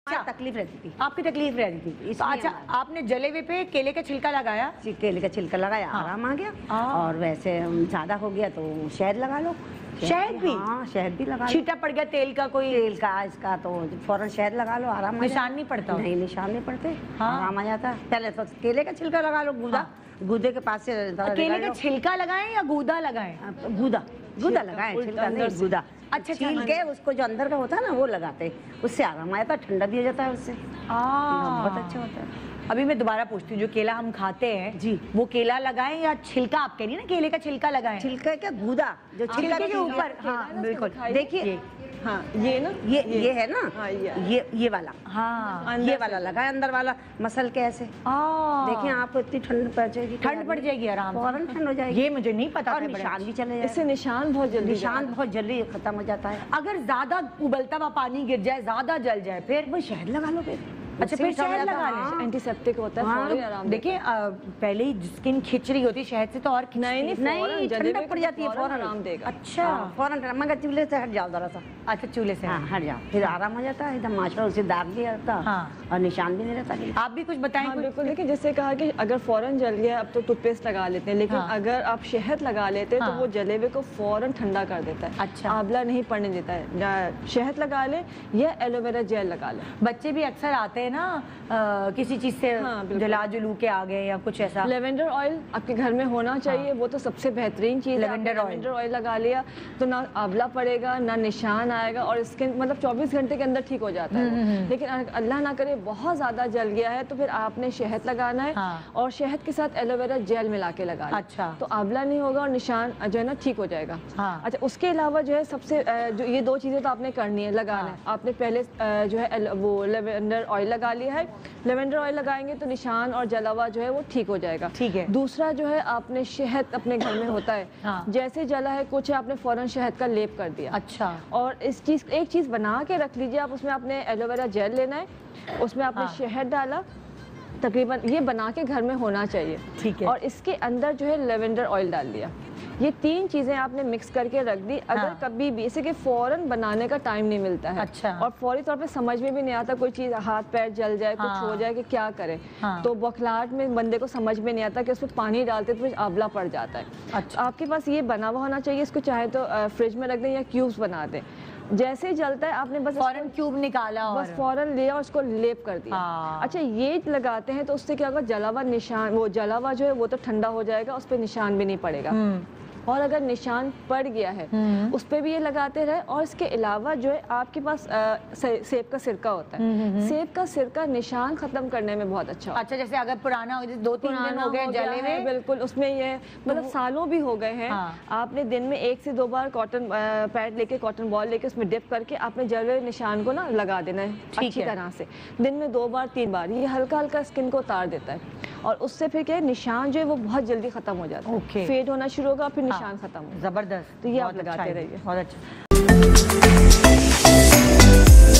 अच्छा, तकलीफ रहती थी। आपकी तकलीफ रहती थी। तो अच्छा, आपने जले हुए पे केले का छिलका लगाया? केले का छिलका लगाया, आराम आ गया। और वैसे ज्यादा हो गया तो शहद लगा लो। शहद भी? हाँ, शहद भी लगा लो। छींटा पड़ गया तेल का, कोई तेल का इसका, तो फौरन शहद लगा लो, आराम। निशान नहीं पड़ता? नहीं, निशान नहीं पड़ते। आराम आ जाता। पहले तो केले का छिलका लगा लो, गूदा गूदे के पास से। केले का छिलका लगाएं या गूदा लगाएं? गूदा गूदा लगाएं, छिलका नहीं, गूदा। अच्छा, छील के उसको जो अंदर का होता है ना वो लगाते, उससे आराम आया था, ठंडा भी हो जाता है उससे, बहुत अच्छा होता है। अभी मैं दोबारा पूछती हूँ, जो केला हम खाते हैं जी, वो केला लगाएं या छिलका? आप कह रही है ना केले का छिलका लगाएं। छिलका क्या, गूदा जो छिलके के ऊपर। हाँ बिल्कुल, देखिए हाँ, ये ना ये है ना। हाँ, ये वाला। हाँ, ये वाला लगाए, अंदर वाला मसल के ऐसे। देखिए आपको इतनी ठंड पड़ जाएगी, ठंड पड़ जाएगी, आराम फौरन ठंड हो जाएगी। ये मुझे नहीं पता। और निशान भी चले जाए, इससे निशान बहुत जल्दी खत्म हो जाता है। अगर ज्यादा उबलता हुआ पानी गिर जाए, ज्यादा जल जाए, फिर वो शहद लगा लो फिर। अच्छा, फिर शहद लगा लें, एंटीसेप्टिक होता है, फौरी आराम। देखिए पहले ही स्किन खिंच रही होती है शहद से, तो और नहीं ठंडक पड़ जाती है, फौरन आराम देगा। अच्छा, फौरन मगर चूल्हे से हट जाओ जरा सा। अच्छा, चूल्हे से हट जाओ, फिर आराम हो जाता है एकदम, माशा उसे दाग भी रहता और निशान भी नहीं रहता। आप भी कुछ बताएं? बिल्कुल, देखिए जैसे कहा कि अगर फौरन जल गया, अब तो टूथपेस्ट लगा लेते हैं, लेकिन अगर आप शहद लगा लेते हैं तो वो जले हुए को फौरन ठंडा कर देता है। अच्छा, आंवला नहीं पड़ने देता है। शहद लगा ले या एलोवेरा जेल लगा ले। बच्चे भी अक्सर आते हैं ना किसी चीज से जला जुलू के आ गए या कुछ ऐसा। लेवेंडर ऑयल आपके घर में होना चाहिए, वो तो सबसे बेहतरीन चीज है। लेवेंडर ऑयल लगा लिया तो ना आंवला पड़ेगा, ना निशान आएगा, और स्किन मतलब 24 घंटे के अंदर ठीक हो जाता है। लेकिन अल्लाह ना करे बहुत ज्यादा जल गया है तो फिर आपने शहद लगाना है और शहद के साथ एलोवेरा जेल मिला के लगाना। अच्छा, तो आंवला नहीं होगा और निशान जो है ना ठीक हो जाएगा। अच्छा, उसके अलावा जो है सबसे जो ये दो चीजें तो आपने करनी है, लगाना है। आपने पहले जो है वो लेवेंडर ऑयल लगा लिया है, लेवेंडर ऑयल लगाएंगे तो निशान और जलावा जो है वो ठीक हो जाएगा। ठीक है। दूसरा जो है आपने शहद अपने घर में होता है, जैसे जला है कुछ है, आपने फौरन शहद का लेप कर दिया। अच्छा, और एक चीज बना के रख लीजिए आप, उसमें आपने एलोवेरा जेल लेना है, उसमें आपने शहद डाला, तकरीबन ये बना के घर में होना चाहिए। ठीक है। और इसके अंदर जो है लेवेंडर ऑयल डाल दिया। ये तीन चीजें आपने मिक्स करके रख दी। अगर कभी भी इसे कि फौरन बनाने का टाइम नहीं मिलता है, अच्छा, और फौरी तौर पे समझ में भी नहीं आता, कोई चीज हाथ पैर जल जाए, कुछ हो जाए कि क्या करे, तो बौखलाहट में बंदे को समझ में नहीं आता कि उसमें पानी डालते तो आंवला पड़ जाता है। अच्छा, आपके पास ये बना हुआ होना चाहिए। इसको चाहे तो फ्रिज में रख दें या क्यूब्स बना दें। जैसे ही जलता है आपने बस फौरन क्यूब निकाला और बस फौरन लिया और उसको लेप कर दिया। अच्छा, ये लगाते हैं तो उससे क्या होगा, जलावा निशान, वो जलावा जो है वो तो ठंडा हो जाएगा, उस पर निशान भी नहीं पड़ेगा। और अगर निशान पड़ गया है उस पे भी ये लगाते रहे। और इसके अलावा जो है आपके पास सेब का सिरका होता है, सेब का सिरका निशान खत्म करने में बहुत अच्छा। अच्छा, जैसे अगर पुराना हो, जैसे 2-3 दिन हो गए जले हुए, बिल्कुल उसमें ये मतलब सालों भी हो गए हैं, आपने दिन में 1 से 2 बार कॉटन पैड लेके, कॉटन बॉल लेके उसमें डिप करके आपने जले हुए निशान को ना लगा देना है अच्छी तरह से, दिन में 2 बार 3 बार। ये हल्का हल्का स्किन को उतार देता है और उससे फिर क्या है, निशान जो है वो बहुत जल्दी खत्म हो जाता है, फेड होना शुरू होगा, फिर निशान खत्म हो। जबरदस्त, तो ये आप लगाते रहिए। बहुत अच्छा।